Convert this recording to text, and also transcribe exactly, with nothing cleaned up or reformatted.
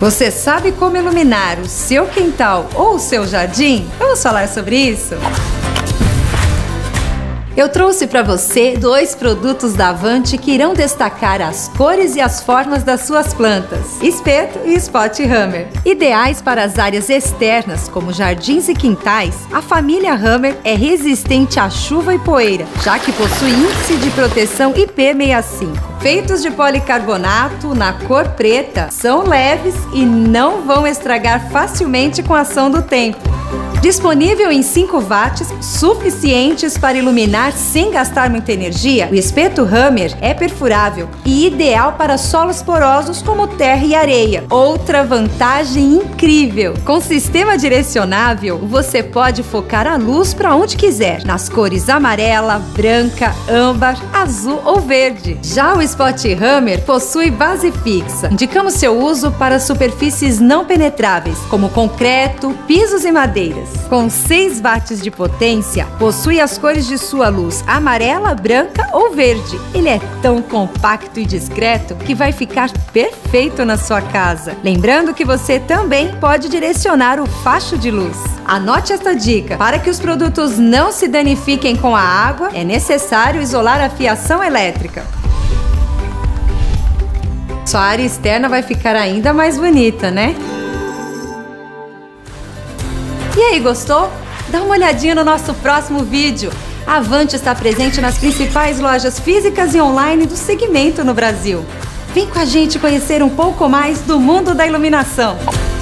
Você sabe como iluminar o seu quintal ou o seu jardim? Vamos falar sobre isso? Eu trouxe para você dois produtos da Avante que irão destacar as cores e as formas das suas plantas: espeto e Spot Hammer. Ideais para as áreas externas, como jardins e quintais, a família Hammer é resistente à chuva e poeira, já que possui índice de proteção I P sessenta e cinco. Feitos de policarbonato na cor preta, são leves e não vão estragar facilmente com a ação do tempo. Disponível em cinco watts, suficientes para iluminar sem gastar muita energia, o espeto Hammer é perfurável e ideal para solos porosos como terra e areia. Outra vantagem incrível! Com sistema direcionável, você pode focar a luz para onde quiser, nas cores amarela, branca, âmbar, azul ou verde. Já o Spot Hammer possui base fixa. Indicamos seu uso para superfícies não penetráveis, como concreto, pisos e madeiras. Com seis watts de potência, possui as cores de sua luz amarela, branca ou verde. Ele é tão compacto e discreto que vai ficar perfeito na sua casa. Lembrando que você também pode direcionar o facho de luz. Anote esta dica: para que os produtos não se danifiquem com a água, é necessário isolar a fiação elétrica. Sua área externa vai ficar ainda mais bonita, né? E aí, gostou? Dá uma olhadinha no nosso próximo vídeo. A Avante está presente nas principais lojas físicas e online do segmento no Brasil. Vem com a gente conhecer um pouco mais do mundo da iluminação.